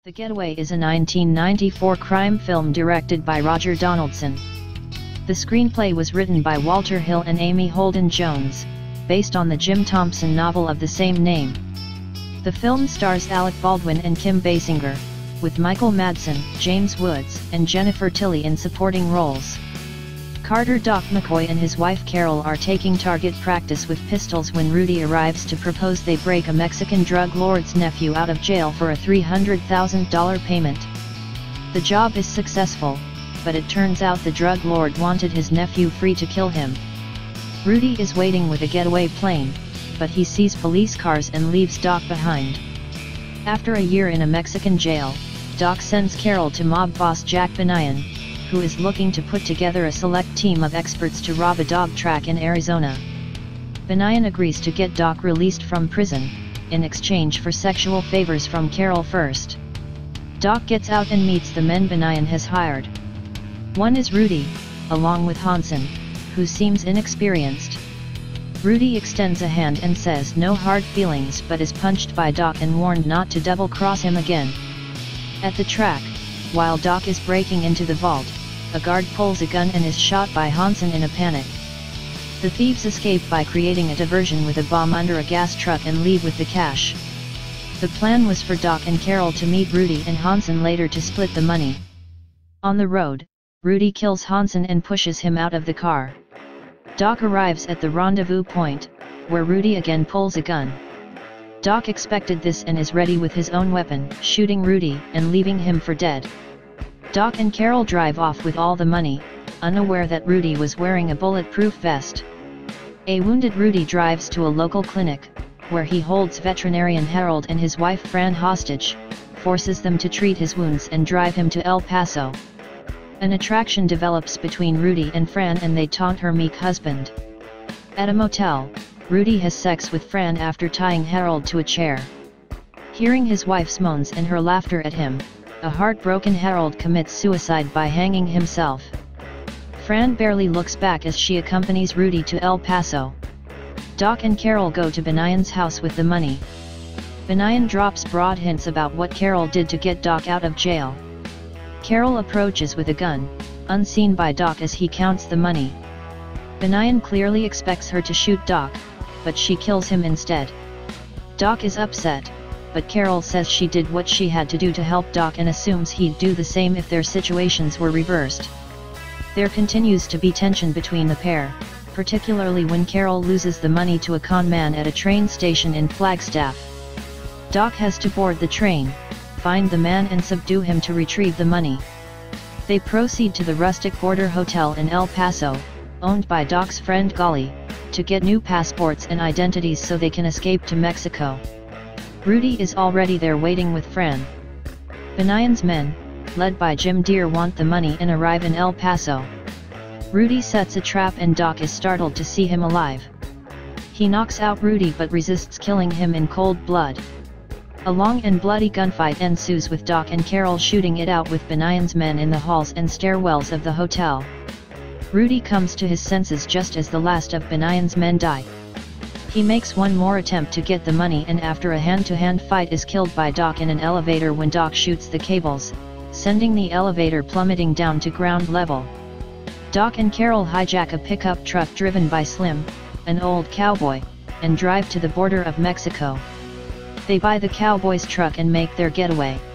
The Getaway is a 1994 crime film directed by Roger Donaldson. The screenplay was written by Walter Hill and Amy Holden Jones, based on the Jim Thompson novel of the same name. The film stars Alec, Baldwin and Kim Basinger, with Michael Madsen, James Woods, and Jennifer Tilly in supporting roles. Carter Doc McCoy and his wife Carol are taking target practice with pistols when Rudy arrives to propose they break a Mexican drug lord's nephew out of jail for a $300,000 payment. The job is successful, but it turns out the drug lord wanted his nephew free to kill him. Rudy is waiting with a getaway plane, but he sees police cars and leaves Doc behind. After a year in a Mexican jail, Doc sends Carol to mob boss Jack Benyon, who is looking to put together a select team of experts to rob a dog track in Arizona. Benyon agrees to get Doc released from prison, in exchange for sexual favors from Carol first. Doc gets out and meets the men Benyon has hired. One is Rudy, along with Hansen, who seems inexperienced. Rudy extends a hand and says no hard feelings but is punched by Doc and warned not to double-cross him again. At the track, while Doc is breaking into the vault, a guard pulls a gun and is shot by Hansen in a panic. The thieves escape by creating a diversion with a bomb under a gas truck and leave with the cash. The plan was for Doc and Carol to meet Rudy and Hansen later to split the money. On the road, Rudy kills Hansen and pushes him out of the car. Doc arrives at the rendezvous point, where Rudy again pulls a gun. Doc expected this and is ready with his own weapon, shooting Rudy and leaving him for dead. Doc and Carol drive off with all the money, unaware that Rudy was wearing a bulletproof vest. A wounded Rudy drives to a local clinic, where he holds veterinarian Harold and his wife Fran hostage, forces them to treat his wounds and drive him to El Paso. An attraction develops between Rudy and Fran and they taunt her meek husband. At a motel, Rudy has sex with Fran after tying Harold to a chair. Hearing his wife's moans and her laughter at him, a heartbroken Harold commits suicide by hanging himself. Fran barely looks back as she accompanies Rudy to El Paso. Doc and Carol go to Benyon's house with the money. Benyon drops broad hints about what Carol did to get Doc out of jail. Carol approaches with a gun, unseen by Doc as he counts the money. Benyon clearly expects her to shoot Doc, but she kills him instead. Doc is upset, but Carol says she did what she had to do to help Doc and assumes he'd do the same if their situations were reversed. There continues to be tension between the pair, particularly when Carol loses the money to a con man at a train station in Flagstaff. Doc has to board the train, find the man and subdue him to retrieve the money. They proceed to the rustic border hotel in El Paso, owned by Doc's friend Golly, to get new passports and identities so they can escape to Mexico. Rudy is already there waiting with Fran. Benyon's men, led by Jim Deere, want the money and arrive in El Paso. Rudy sets a trap and Doc is startled to see him alive. He knocks out Rudy but resists killing him in cold blood. A long and bloody gunfight ensues with Doc and Carol shooting it out with Benyon's men in the halls and stairwells of the hotel. Rudy comes to his senses just as the last of Benyon's men die. He makes one more attempt to get the money and after a hand-to-hand fight is killed by Doc in an elevator when Doc shoots the cables, sending the elevator plummeting down to ground level. Doc and Carol hijack a pickup truck driven by Slim, an old cowboy, and drive to the border of Mexico. They buy the cowboy's truck and make their getaway.